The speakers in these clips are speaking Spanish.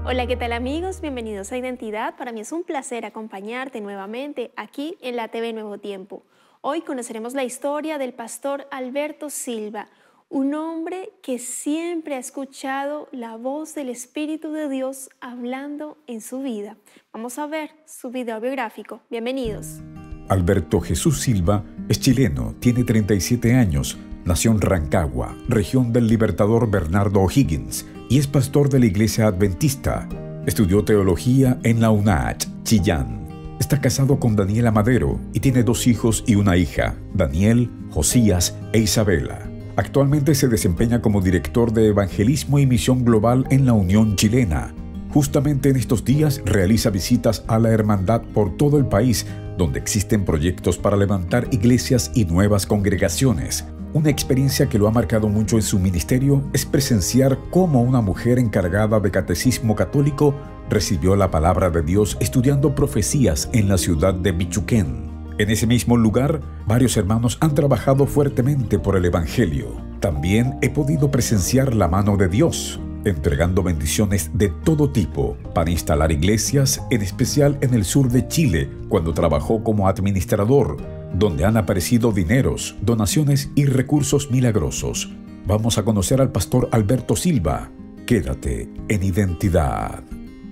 Hola, ¿qué tal amigos? Bienvenidos a Identidad. Para mí es un placer acompañarte nuevamente aquí en la TV Nuevo Tiempo. Hoy conoceremos la historia del pastor Alberto Silva, un hombre que siempre ha escuchado la voz del Espíritu de Dios hablando en su vida. Vamos a ver su video biográfico. Bienvenidos. Alberto Jesús Silva es chileno, tiene 37 años, nació en Rancagua, región del Libertador Bernardo O'Higgins, y es pastor de la Iglesia Adventista. Estudió teología en la UNACH, Chillán. Está casado con Daniela Madero y tiene 2 hijos y una hija, Daniel, Josías e Isabela. Actualmente se desempeña como director de Evangelismo y Misión Global en la Unión Chilena. Justamente en estos días realiza visitas a la hermandad por todo el país, donde existen proyectos para levantar iglesias y nuevas congregaciones. Una experiencia que lo ha marcado mucho en su ministerio es presenciar cómo una mujer encargada de catecismo católico recibió la palabra de Dios estudiando profecías en la ciudad de Bichuquén. En ese mismo lugar, varios hermanos han trabajado fuertemente por el Evangelio. También he podido presenciar la mano de Dios, entregando bendiciones de todo tipo para instalar iglesias, en especial en el sur de Chile, cuando trabajó como administrador, donde han aparecido dineros, donaciones y recursos milagrosos. Vamos a conocer al pastor Alberto Silva. Quédate en Identidad.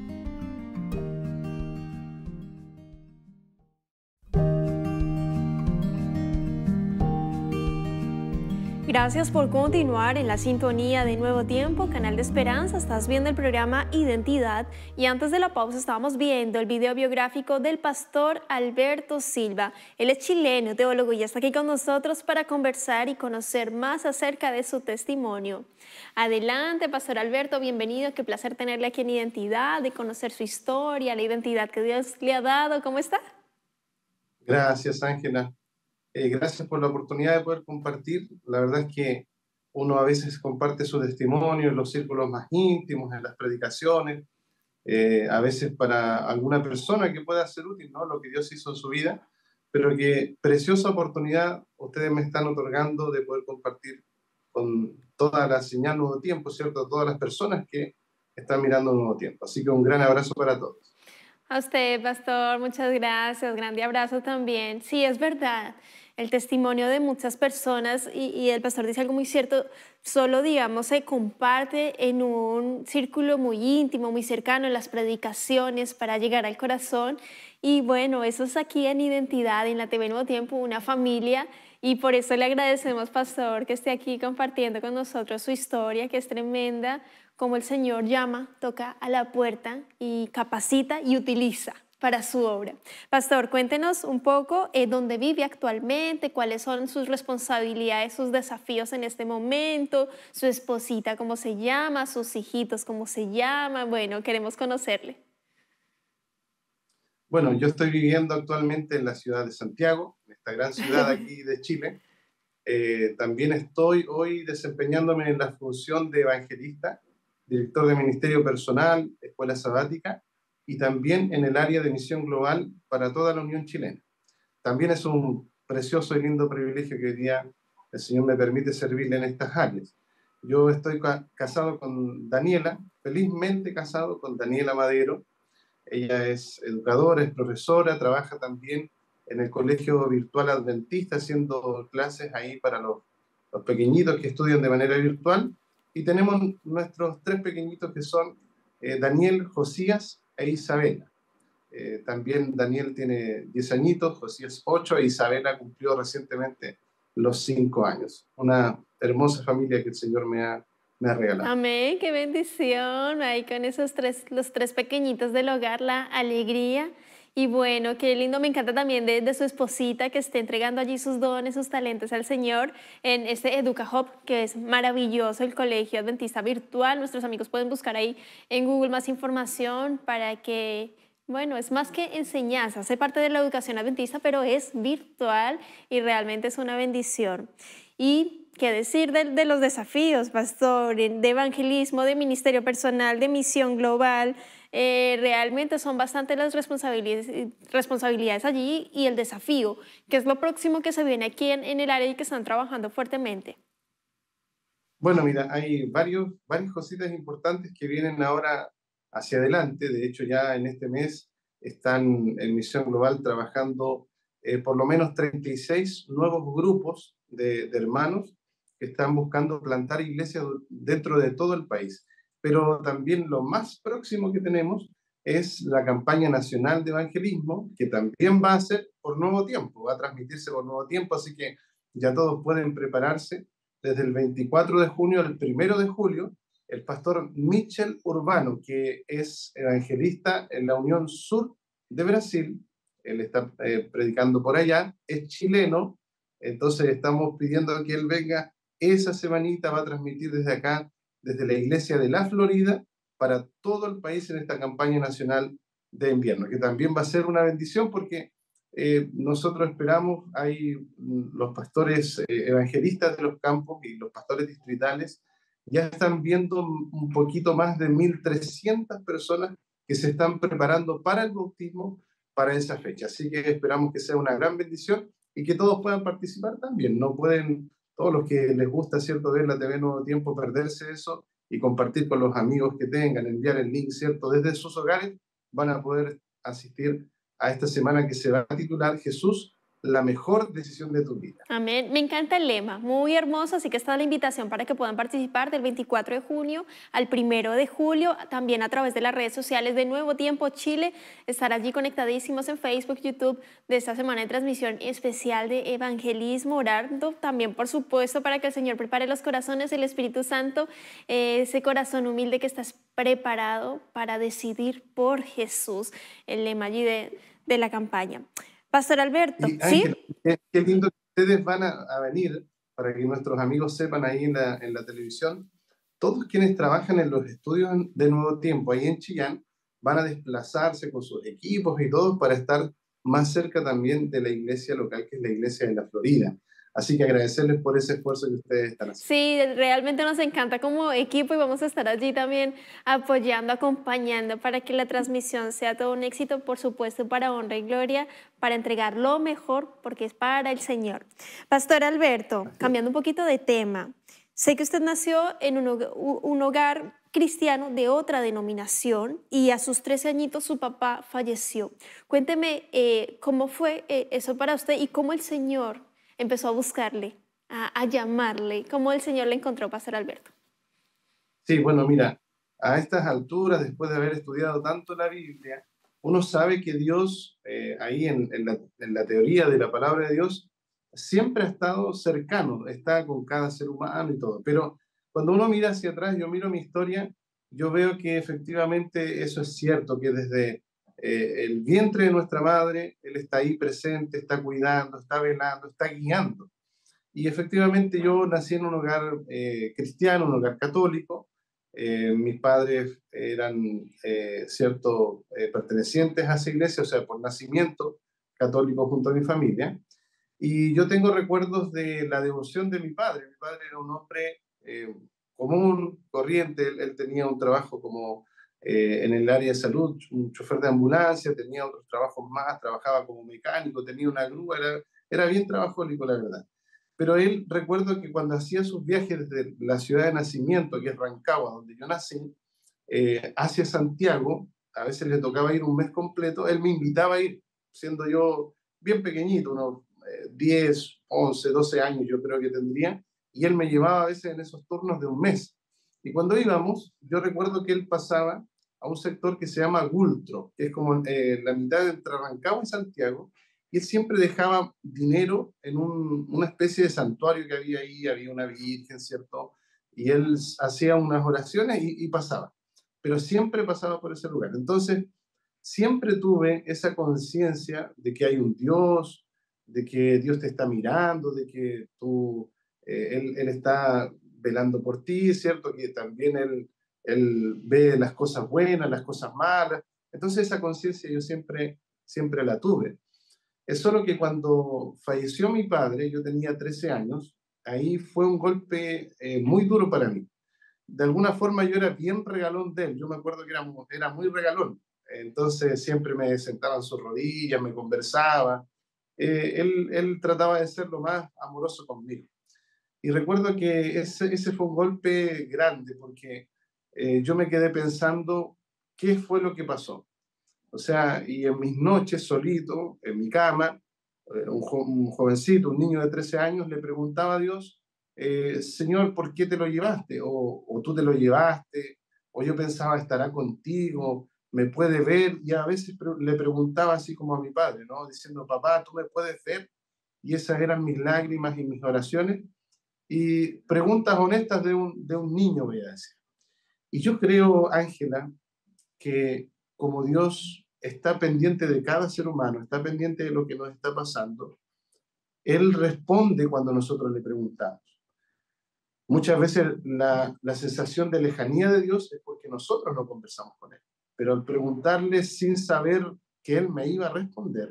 Gracias por continuar en la sintonía de Nuevo Tiempo, Canal de Esperanza. Estás viendo el programa Identidad y antes de la pausa estábamos viendo el video biográfico del pastor Alberto Silva. Él es chileno, teólogo y está aquí con nosotros para conversar y conocer más acerca de su testimonio. Adelante, pastor Alberto, bienvenido. Qué placer tenerle aquí en Identidad, de conocer su historia, la identidad que Dios le ha dado. ¿Cómo está? Gracias, Ángela. Gracias por la oportunidad de poder compartir. La verdad es que uno a veces comparte su testimonio en los círculos más íntimos, en las predicaciones, a veces para alguna persona que pueda ser útil, ¿no? Lo que Dios hizo en su vida, pero que preciosa oportunidad ustedes me están otorgando de poder compartir con toda la señal Nuevo Tiempo, ¿cierto? Todas las personas que están mirando Nuevo Tiempo. Así que un gran abrazo para todos. A usted, pastor, muchas gracias. Grande abrazo también. Sí, es verdad. El testimonio de muchas personas, y el pastor dice algo muy cierto, solo, digamos, se comparte en un círculo muy íntimo, muy cercano, en las predicaciones para llegar al corazón. Y bueno, eso es aquí en Identidad, en la TV Nuevo Tiempo, una familia. Y por eso le agradecemos, pastor, que esté aquí compartiendo con nosotros su historia, que es tremenda, cómo el Señor llama, toca a la puerta y capacita y utiliza para su obra. Pastor, cuéntenos un poco dónde vive actualmente, cuáles son sus responsabilidades, sus desafíos en este momento, su esposita, cómo se llama, sus hijitos, cómo se llaman. Bueno, queremos conocerle. Bueno, yo estoy viviendo actualmente en la ciudad de Santiago, en esta gran ciudad aquí de Chile. También estoy hoy desempeñándome en la función de evangelista, director de ministerio personal, escuela sabática, y también en el área de misión global para toda la Unión Chilena. También es un precioso y lindo privilegio que hoy día el Señor me permite servirle en estas áreas. Yo estoy casado con Daniela, felizmente casado con Daniela Madero. Ella es educadora, es profesora, trabaja también en el Colegio Virtual Adventista haciendo clases ahí para los pequeñitos que estudian de manera virtual. Y tenemos nuestros 3 pequeñitos que son Daniel, Josías e Isabela. También Daniel tiene 10 añitos, Josías 8 e Isabela cumplió recientemente los 5 años. Una hermosa familia que el Señor me ha regalado. Amén, qué bendición. Ahí con los 3 pequeñitos del hogar, la alegría. Y bueno, qué lindo, me encanta también de su esposita que esté entregando allí sus dones, sus talentos al Señor en este EducaHub, que es maravilloso, el colegio adventista virtual. Nuestros amigos pueden buscar ahí en Google más información para que, bueno, es más que enseñanza, hace parte de la educación adventista, pero es virtual y realmente es una bendición. Y qué decir de los desafíos, pastor, de evangelismo, de ministerio personal, de misión global. Realmente son bastante las responsabilidades allí y el desafío, que es lo próximo que se viene aquí en el área y que están trabajando fuertemente. Bueno, mira, hay varias cositas importantes que vienen ahora hacia adelante. De hecho, ya en este mes están en Misión Global trabajando por lo menos 36 nuevos grupos de hermanos que están buscando plantar iglesias dentro de todo el país. Pero también lo más próximo que tenemos es la campaña nacional de evangelismo, que también va a ser por Nuevo Tiempo, va a transmitirse por Nuevo Tiempo, así que ya todos pueden prepararse. Desde el 24 de junio al 1 de julio, el pastor Michel Urbano, que es evangelista en la Unión Sur de Brasil, él está predicando por allá, es chileno, entonces estamos pidiendo que él venga esa semanita, va a transmitir desde acá, desde la iglesia de la Florida, para todo el país en esta campaña nacional de invierno, que también va a ser una bendición porque nosotros esperamos, hay los pastores evangelistas de los campos y los pastores distritales, ya están viendo un poquito más de 1.300 personas que se están preparando para el bautismo para esa fecha. Así que esperamos que sea una gran bendición y que todos puedan participar también. No pueden, todos los que les gusta, ¿cierto?, ver la TV Nuevo Tiempo, perderse eso y compartir con los amigos que tengan, enviar el link, ¿cierto?, desde sus hogares, van a poder asistir a esta semana que se va a titular Jesús, la mejor decisión de tu vida. Amén. Me encanta el lema, muy hermoso, así que está la invitación para que puedan participar del 24 de junio al 1 de julio, también a través de las redes sociales de Nuevo Tiempo Chile, estar allí conectadísimos en Facebook, YouTube, de esta semana de transmisión especial de evangelismo, orando también, por supuesto, para que el Señor prepare los corazones, el Espíritu Santo, ese corazón humilde que estás preparado para decidir por Jesús, el lema allí de la campaña. Pastor Alberto, Y ¿sí? Ángel, qué lindo que ustedes van a venir, para que nuestros amigos sepan ahí en la televisión. Todos quienes trabajan en los estudios de Nuevo Tiempo, ahí en Chillán, van a desplazarse con sus equipos y todo para estar más cerca también de la iglesia local, que es la iglesia de la Florida. Así que agradecerles por ese esfuerzo que ustedes están haciendo. Sí, realmente nos encanta como equipo y vamos a estar allí también apoyando, acompañando para que la transmisión sea todo un éxito, por supuesto, para honra y gloria, para entregar lo mejor, porque es para el Señor. Pastor Alberto, cambiando un poquito de tema, sé que usted nació en un hogar cristiano de otra denominación y a sus 13 añitos su papá falleció. Cuénteme cómo fue eso para usted y cómo el Señor empezó a buscarle, a llamarle, cómo el Señor le encontró, Pastor Alberto. Sí, bueno, mira, a estas alturas, después de haber estudiado tanto la Biblia, uno sabe que Dios, ahí en la teoría de la palabra de Dios, siempre ha estado cercano, está con cada ser humano y todo. Pero cuando uno mira hacia atrás, yo miro mi historia, yo veo que efectivamente eso es cierto, que desde el vientre de nuestra madre, Él está ahí presente, está cuidando, está velando, está guiando. Y efectivamente yo nací en un hogar cristiano, un hogar católico. Mis padres eran, cierto, pertenecientes a esa iglesia, o sea, por nacimiento católico junto a mi familia. Y yo tengo recuerdos de la devoción de mi padre. Mi padre era un hombre común, corriente. Él tenía un trabajo como en el área de salud, un chofer de ambulancia, tenía otros trabajos más, trabajaba como mecánico, tenía una grúa, era bien trabajólico, la verdad. Pero él, recuerdo que cuando hacía sus viajes desde la ciudad de nacimiento, que es Rancagua, donde yo nací, hacia Santiago, a veces le tocaba ir un mes completo, él me invitaba a ir, siendo yo bien pequeñito, unos 10, 11, 12 años yo creo que tendría, y él me llevaba a veces en esos turnos de un mes. Y cuando íbamos, yo recuerdo que él pasaba a un sector que se llama Gultro, que es como la mitad entre Rancagua y Santiago, y él siempre dejaba dinero en una especie de santuario que había ahí, había una virgen, ¿cierto? Y él hacía unas oraciones y pasaba, pero siempre pasaba por ese lugar. Entonces, siempre tuve esa conciencia de que hay un Dios, de que Dios te está mirando, de que él está velando por ti, ¿cierto? Que también él ve las cosas buenas, las cosas malas. Entonces esa conciencia yo siempre la tuve. Es solo que cuando falleció mi padre, yo tenía 13 años, ahí fue un golpe muy duro para mí. De alguna forma yo era bien regalón de él, yo me acuerdo que era muy regalón, entonces siempre me sentaba en sus rodillas, me conversaba, él trataba de ser lo más amoroso conmigo. Y recuerdo que ese fue un golpe grande porque yo me quedé pensando qué fue lo que pasó. O sea, y en mis noches, solito, en mi cama, un jovencito, un niño de 13 años, le preguntaba a Dios, Señor, ¿por qué te lo llevaste? O tú te lo llevaste, o yo pensaba estará contigo, me puede ver, y a veces le preguntaba así como a mi padre, ¿no? Diciendo, papá, ¿tú me puedes ver? Y esas eran mis lágrimas y mis oraciones, y preguntas honestas de un niño, voy a decir. Y yo creo, Ángela, que como Dios está pendiente de cada ser humano, está pendiente de lo que nos está pasando, Él responde cuando nosotros le preguntamos. Muchas veces la sensación de lejanía de Dios es porque nosotros no conversamos con Él. Pero al preguntarle sin saber que Él me iba a responder,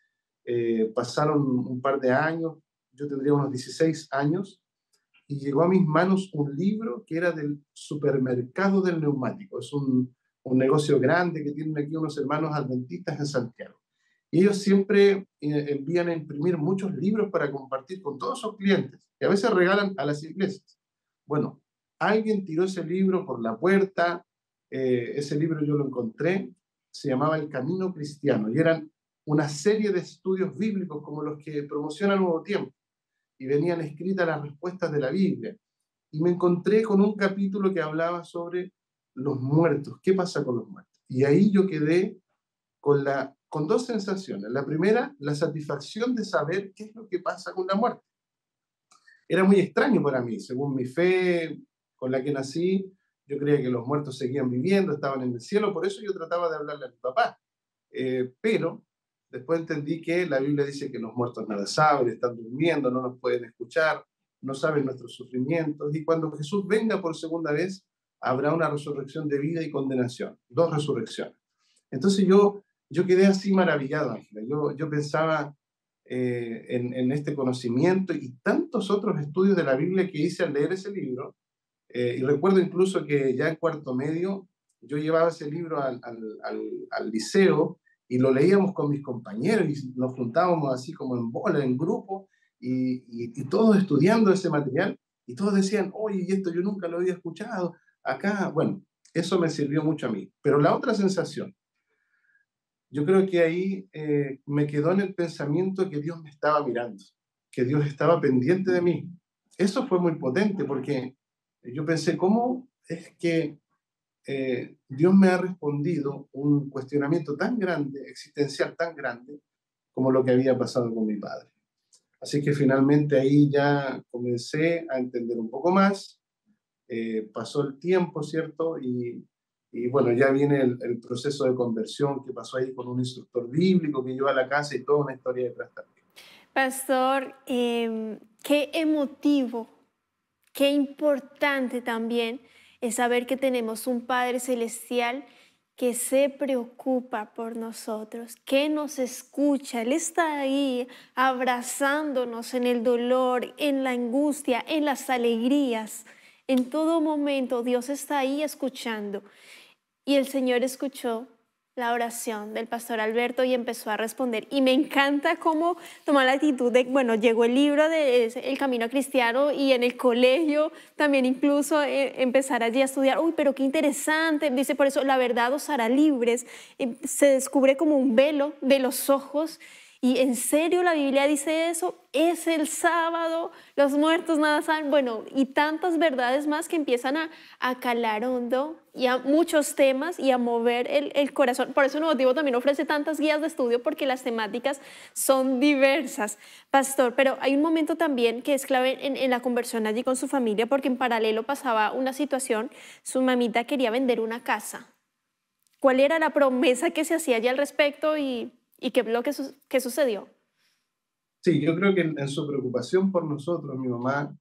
pasaron un par de años, yo tendría unos 16 años, y llegó a mis manos un libro que era del supermercado del neumático. Es un negocio grande que tienen aquí unos hermanos adventistas en Santiago. Y ellos siempre envían a imprimir muchos libros para compartir con todos sus clientes, que a veces regalan a las iglesias. Bueno, alguien tiró ese libro por la puerta, ese libro yo lo encontré, se llamaba El Camino Cristiano, y eran una serie de estudios bíblicos como los que promociona Nuevo Tiempo, y venían escritas las respuestas de la Biblia. Y me encontré con un capítulo que hablaba sobre los muertos, qué pasa con los muertos. Y ahí yo quedé con dos sensaciones. La primera, la satisfacción de saber qué es lo que pasa con la muerte. Era muy extraño para mí, según mi fe con la que nací, yo creía que los muertos seguían viviendo, estaban en el cielo, por eso yo trataba de hablarle a mi papá. Pero después entendí que la Biblia dice que los muertos nada saben, están durmiendo, no nos pueden escuchar, no saben nuestros sufrimientos, y cuando Jesús venga por segunda vez, habrá una resurrección de vida y condenación, dos resurrecciones. Entonces yo quedé así maravillado, Ángela. Yo pensaba en este conocimiento y tantos otros estudios de la Biblia que hice al leer ese libro, y recuerdo incluso que ya en cuarto medio yo llevaba ese libro al liceo y lo leíamos con mis compañeros y nos juntábamos así como en bola, en grupo, y todos estudiando ese material, y todos decían, oye, y esto yo nunca lo había escuchado, acá, bueno, eso me sirvió mucho a mí. Pero la otra sensación, yo creo que ahí me quedó en el pensamiento que Dios me estaba mirando, que Dios estaba pendiente de mí. Eso fue muy potente porque yo pensé, ¿cómo es que Dios me ha respondido un cuestionamiento tan grande, existencial tan grande, como lo que había pasado con mi padre? Así que finalmente ahí ya comencé a entender un poco más, pasó el tiempo, ¿cierto? Y bueno, ya viene el proceso de conversión que pasó ahí con un instructor bíblico que llevó a la casa y toda una historia detrás también. Pastor, qué emotivo, qué importante también es saber que tenemos un Padre Celestial que se preocupa por nosotros, que nos escucha. Él está ahí abrazándonos en el dolor, en la angustia, en las alegrías. En todo momento Dios está ahí escuchando. Y el Señor escuchó la oración del pastor Alberto y empezó a responder. Y me encanta cómo tomó la actitud de, bueno, llegó el libro de El Camino Cristiano y en el colegio también incluso empezar allí a estudiar. Uy, pero qué interesante. Dice, por eso la verdad os hará libres. Se descubre como un velo de los ojos. Y en serio la Biblia dice eso, es el sábado, los muertos nada saben, bueno, y tantas verdades más que empiezan a calar hondo y a muchos temas y a mover el corazón. Por eso Nuevo Tiempo también ofrece tantas guías de estudio porque las temáticas son diversas, pastor. Pero hay un momento también que es clave en la conversión allí con su familia, porque en paralelo pasaba una situación, su mamita quería vender una casa. ¿Cuál era la promesa que se hacía allí al respecto y qué es lo que sucedió? Sí, yo creo que en su preocupación por nosotros, mi mamá,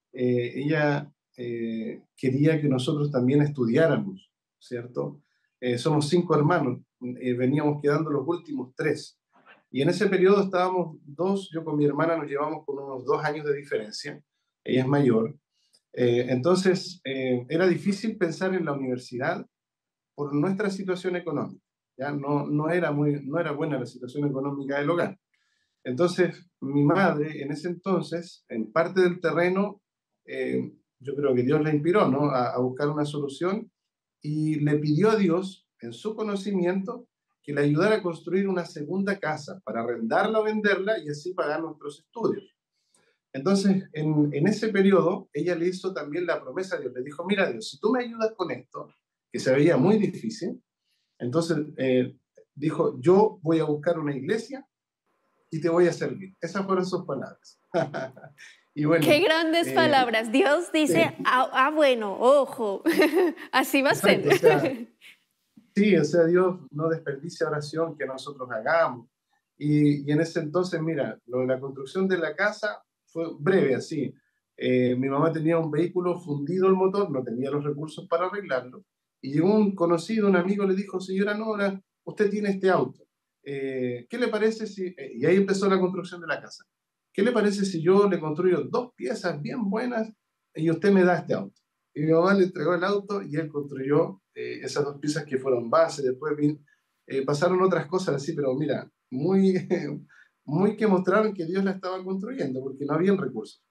ella quería que nosotros también estudiáramos, ¿cierto? Somos 5 hermanos, veníamos quedando los últimos 3. Y en ese periodo estábamos dos, yo con mi hermana nos llevamos con unos 2 años de diferencia, ella es mayor. Entonces, era difícil pensar en la universidad por nuestra situación económica. Ya no era buena la situación económica del hogar. Entonces, mi madre en ese entonces, en parte del terreno, yo creo que Dios la inspiró, ¿no? A buscar una solución y le pidió a Dios en su conocimiento, que le ayudara a construir una segunda casa para arrendarla o venderla y así pagar nuestros estudios. Entonces, en ese periodo, ella le hizo también la promesa a Dios. Le dijo, mira Dios, si tú me ayudas con esto, que se veía muy difícil, entonces dijo, yo voy a buscar una iglesia y te voy a servir. Esas fueron sus palabras. Y Qué bueno, grandes palabras. Dios dice, bueno, ojo, así va a ser. exacto, o sea, sí, o sea, Dios no desperdicia oración que nosotros hagamos. Y en ese entonces, mira, lo de la construcción de la casa fue breve, así. Mi mamá tenía un vehículo fundido el motor, no tenía los recursos para arreglarlo. Y llegó un conocido, un amigo, le dijo, señora Nora, usted tiene este auto. ¿Qué le parece si...? Y ahí empezó la construcción de la casa. ¿Qué le parece si yo le construyo dos piezas bien buenas y usted me da este auto? Y mi mamá le entregó el auto y él construyó esas dos piezas que fueron base. Después pasaron otras cosas así, pero mira, muy, muy que mostraron que Dios la estaba construyendo, porque no habían recursos.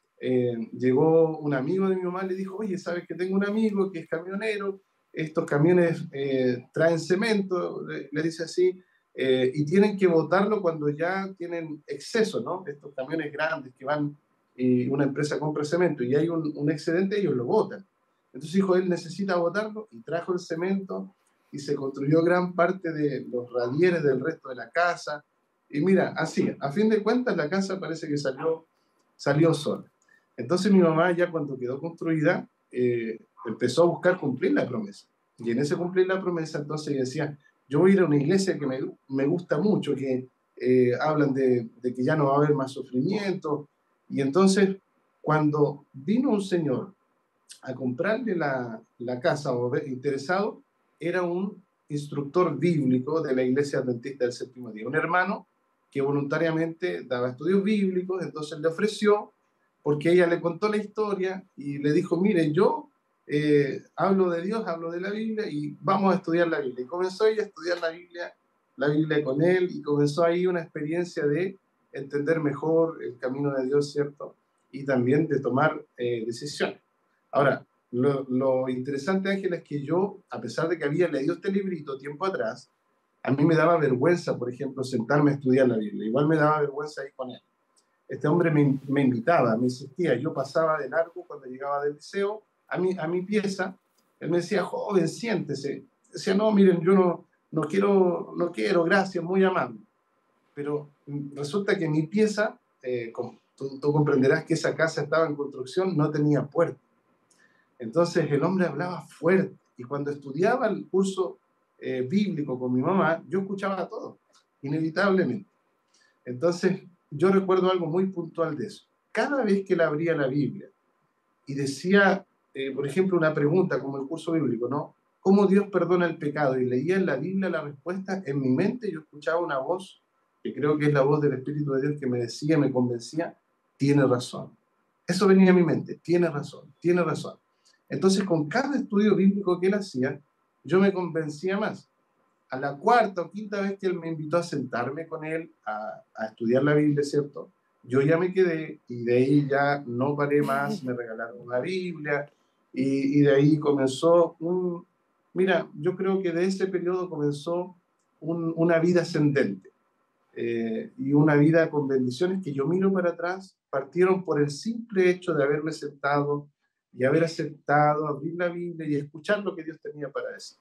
Llegó un amigo de mi mamá y le dijo, oye, ¿sabes que tengo un amigo que es camionero? Estos camiones traen cemento, le dice así, y tienen que botarlo cuando ya tienen exceso, ¿no? Estos camiones grandes que van y una empresa compra cemento y hay un excedente, ellos lo botan. Entonces dijo, él necesita botarlo y trajo el cemento y se construyó gran parte de los radieres del resto de la casa. Y mira, así, a fin de cuentas la casa parece que salió sola. Entonces mi mamá ya cuando quedó construida empezó a buscar cumplir la promesa. Y en ese cumplir la promesa entonces decía, yo voy a ir a una iglesia que me gusta mucho, que hablan de que ya no va a haber más sufrimiento. Y entonces cuando vino un señor a comprarle la casa o interesado, era un instructor bíblico de la Iglesia Adventista del Séptimo Día, un hermano que voluntariamente daba estudios bíblicos, entonces le ofreció, porque ella le contó la historia y le dijo, mire, yo hablo de Dios, hablo de la Biblia y vamos a estudiar la Biblia. Y comenzó ella a estudiar la Biblia con él y comenzó ahí una experiencia de entender mejor el camino de Dios, ¿cierto? Y también de tomar decisiones. Ahora, lo interesante, Ángel, es que yo, a pesar de que había leído este librito tiempo atrás, a mí me daba vergüenza, por ejemplo, sentarme a estudiar la Biblia. Igual me daba vergüenza ir con él. Este hombre me invitaba, me insistía. Yo pasaba de largo cuando llegaba del liceo a mi pieza. Él me decía, joven, siéntese. Decía, no, miren, yo no quiero, gracias, muy amable. Pero resulta que mi pieza, tú comprenderás que esa casa estaba en construcción, no tenía puerta. Entonces el hombre hablaba fuerte y cuando estudiaba el curso bíblico con mi mamá, yo escuchaba todo, inevitablemente. Entonces yo recuerdo algo muy puntual de eso. Cada vez que él abría la Biblia y decía, por ejemplo, una pregunta como el curso bíblico, ¿no? ¿Cómo Dios perdona el pecado? Y leía en la Biblia la respuesta, en mi mente yo escuchaba una voz, que creo que es la voz del Espíritu de Dios que me decía, me convencía, tiene razón. Eso venía a mi mente, tiene razón, tiene razón. Entonces, con cada estudio bíblico que él hacía, yo me convencía más. A la cuarta o quinta vez que él me invitó a sentarme con él a estudiar la Biblia, ¿cierto? Yo ya me quedé y de ahí ya no paré más, me regalaron una Biblia y de ahí comenzó Mira, yo creo que de ese periodo comenzó una vida ascendente y una vida con bendiciones que yo miro para atrás, partieron por el simple hecho de haberme sentado y haber aceptado abrir la Biblia y escuchar lo que Dios tenía para decir.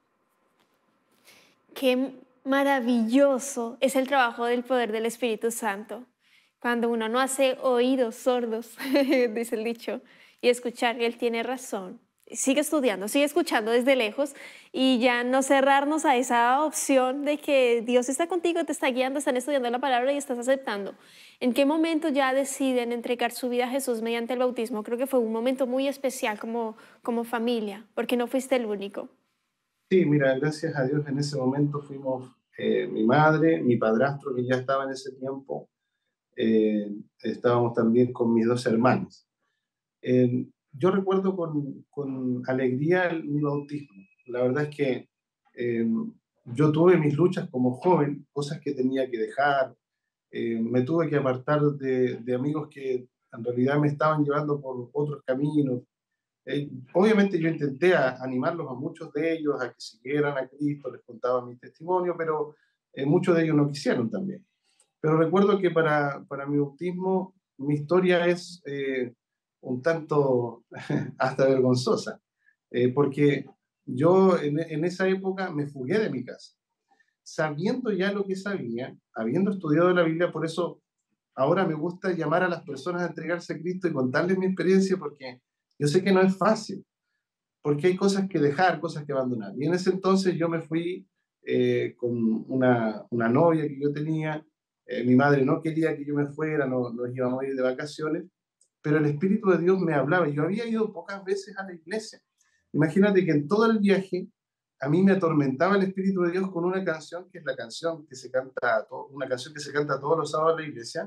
Qué maravilloso es el trabajo del poder del Espíritu Santo. Cuando uno no hace oídos sordos, dice el dicho, y escuchar, Él tiene razón. Sigue estudiando, sigue escuchando desde lejos y ya no cerrarnos a esa opción de que Dios está contigo, te está guiando, están estudiando la palabra y estás aceptando. ¿En qué momento ya deciden entregar su vida a Jesús mediante el bautismo? Creo que fue un momento muy especial como familia, porque no fuiste el único. Sí, mira, gracias a Dios en ese momento fuimos mi madre, mi padrastro que ya estaba en ese tiempo, estábamos también con mis dos hermanos. Yo recuerdo con alegría mi bautismo. La verdad es que eh, yo tuve mis luchas como joven, cosas que tenía que dejar, me tuve que apartar de amigos que en realidad me estaban llevando por otros caminos. Obviamente yo intenté animarlos a muchos de ellos a que siguieran a Cristo, les contaba mi testimonio, pero muchos de ellos no quisieron también. Pero recuerdo que para mi bautismo, mi historia es un tanto hasta vergonzosa, porque yo en esa época me fugué de mi casa, sabiendo ya lo que sabía, habiendo estudiado la Biblia. Por eso ahora me gusta llamar a las personas a entregarse a Cristo y contarles mi experiencia, porque yo sé que no es fácil, porque hay cosas que dejar, cosas que abandonar. Y en ese entonces yo me fui con una novia que yo tenía. Mi madre no quería que yo me fuera, no, nos íbamos a ir de vacaciones, pero el Espíritu de Dios me hablaba. Yo había ido pocas veces a la iglesia. Imagínate que en todo el viaje a mí me atormentaba el Espíritu de Dios con una canción, que es la canción que se canta, una canción que se canta todos los sábados en la iglesia,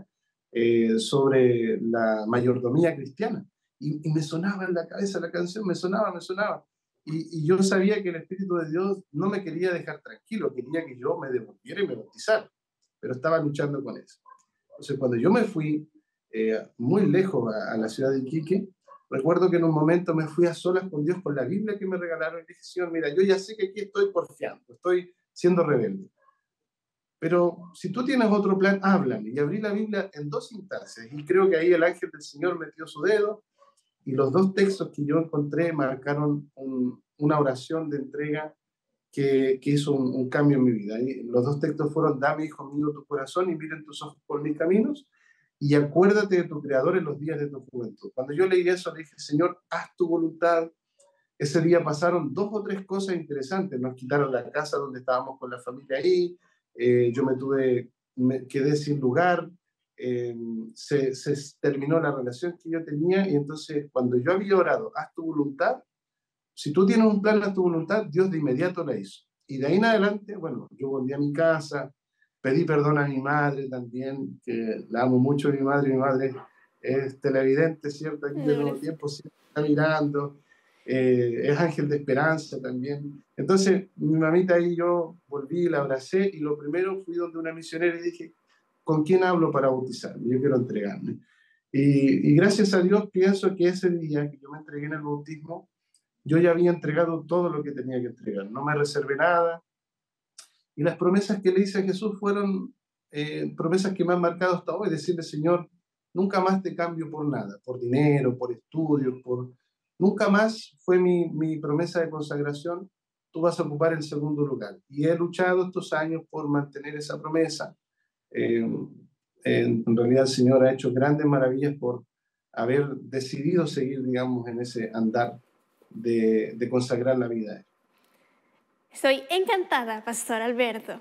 sobre la mayordomía cristiana. Y me sonaba en la cabeza la canción, me sonaba, me sonaba. Y yo sabía que el Espíritu de Dios no me quería dejar tranquilo, quería que yo me devolviera y me bautizara, pero estaba luchando con eso. Entonces, cuando yo me fui muy lejos a la ciudad de Iquique, recuerdo que en un momento me fui a solas con Dios con la Biblia que me regalaron y dije: Señor, mira, yo ya sé que aquí estoy porfiando, estoy siendo rebelde, pero si tú tienes otro plan, háblame. Y abrí la Biblia en 2 instancias, y creo que ahí el ángel del Señor metió su dedo, y los 2 textos que yo encontré marcaron una oración de entrega que hizo un cambio en mi vida. Y los 2 textos fueron: dame, hijo mío, tu corazón, y miren tus ojos por mis caminos, y acuérdate de tu Creador en los días de tu juventud. Cuando yo leí eso, le dije: Señor, haz tu voluntad. Ese día pasaron 2 o 3 cosas interesantes. Nos quitaron la casa donde estábamos con la familia ahí, yo me quedé sin lugar, se terminó la relación que yo tenía. Y entonces, cuando yo había orado, haz tu voluntad, si tú tienes un plan, haz tu voluntad, Dios de inmediato la hizo. Y de ahí en adelante, bueno, yo volví a mi casa, pedí perdón a mi madre también, que la amo mucho a mi madre. Mi madre es televidente, ¿cierto? Aquí al mismo tiempo siempre está mirando, es ángel de esperanza también. Entonces, mi mamita y yo volví, la abracé, y lo primero fui donde una misionera y dije: ¿con quién hablo para bautizarme? Yo quiero entregarme. Y gracias a Dios pienso que ese día que yo me entregué en el bautismo, yo ya había entregado todo lo que tenía que entregar, no me reservé nada. Y las promesas que le hice a Jesús fueron promesas que me han marcado hasta hoy: decirle: Señor, nunca más te cambio por nada, por dinero, por estudios, nunca más. Fue mi promesa de consagración: tú vas a ocupar el segundo lugar. Y he luchado estos años por mantener esa promesa. En realidad el Señor ha hecho grandes maravillas por haber decidido seguir, digamos, en ese andar de consagrar la vida. Estoy encantada, Pastor Alberto,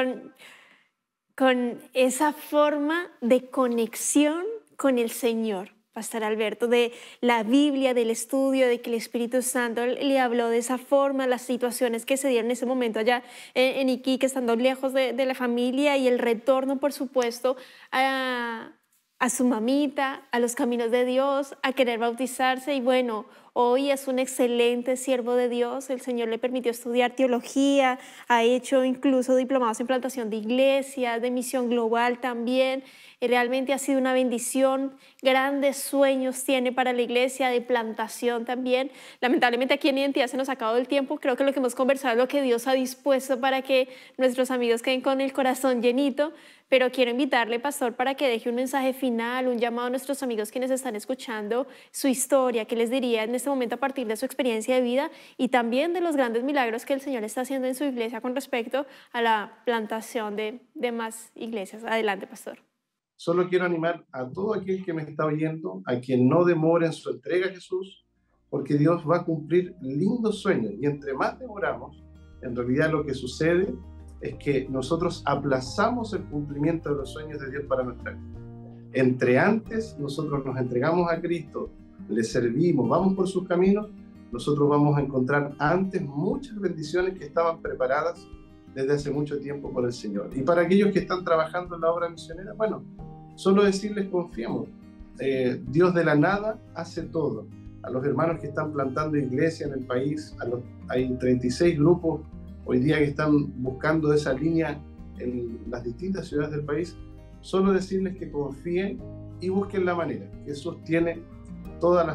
con esa forma de conexión con el Señor, Pastor Alberto, de la Biblia, del estudio, de que el Espíritu Santo le habló de esa forma, las situaciones que se dieron en ese momento allá en Iquique, estando lejos de la familia, y el retorno, por supuesto, a su mamita, a los caminos de Dios, a querer bautizarse. Y bueno, hoy es un excelente siervo de Dios. El Señor le permitió estudiar teología, ha hecho incluso diplomados en plantación de iglesias, de misión global también. Realmente ha sido una bendición. Grandes sueños tiene para la iglesia, de plantación también. Lamentablemente aquí en Identidad se nos ha acabado el tiempo. Creo que lo que hemos conversado es lo que Dios ha dispuesto para que nuestros amigos queden con el corazón llenito. Pero quiero invitarle, Pastor, para que deje un mensaje final, un llamado a nuestros amigos quienes están escuchando su historia. ¿Qué les diría en este momento a partir de su experiencia de vida y también de los grandes milagros que el Señor está haciendo en su iglesia con respecto a la plantación de más iglesias? Adelante, Pastor. Solo quiero animar a todo aquel que me está oyendo a que no demore en su entrega a Jesús, porque Dios va a cumplir lindos sueños. Y entre más demoramos, en realidad lo que sucede es que nosotros aplazamos el cumplimiento de los sueños de Dios para nuestra vida. Entre antes nosotros nos entregamos a Cristo, le servimos, vamos por sus caminos, nosotros vamos a encontrar antes muchas bendiciones que estaban preparadas desde hace mucho tiempo por el Señor. Y para aquellos que están trabajando en la obra misionera, bueno, solo decirles: confiemos. Dios de la nada hace todo. A los hermanos que están plantando iglesias en el país, hay 36 grupos hoy día que están buscando esa línea en las distintas ciudades del país. Solo decirles que confíen y busquen la manera. Jesús tiene todas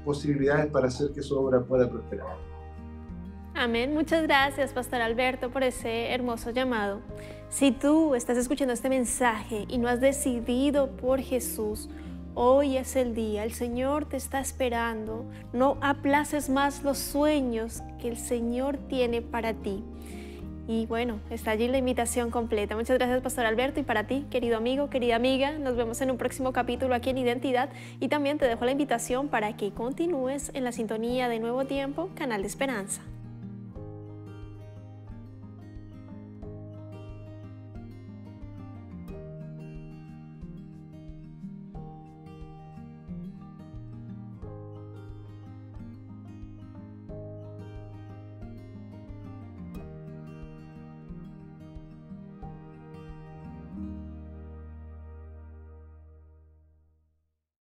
posibilidades para hacer que su obra pueda prosperar. Amén. Muchas gracias, Pastor Alberto, por ese hermoso llamado. Si tú estás escuchando este mensaje y no has decidido por Jesús, hoy es el día. El Señor te está esperando. No aplaces más los sueños que el Señor tiene para ti. Y bueno, está allí la invitación completa. Muchas gracias, Pastor Alberto. Y para ti, querido amigo, querida amiga, nos vemos en un próximo capítulo aquí en Identidad. Y también te dejo la invitación para que continúes en la sintonía de Nuevo Tiempo, Canal de Esperanza.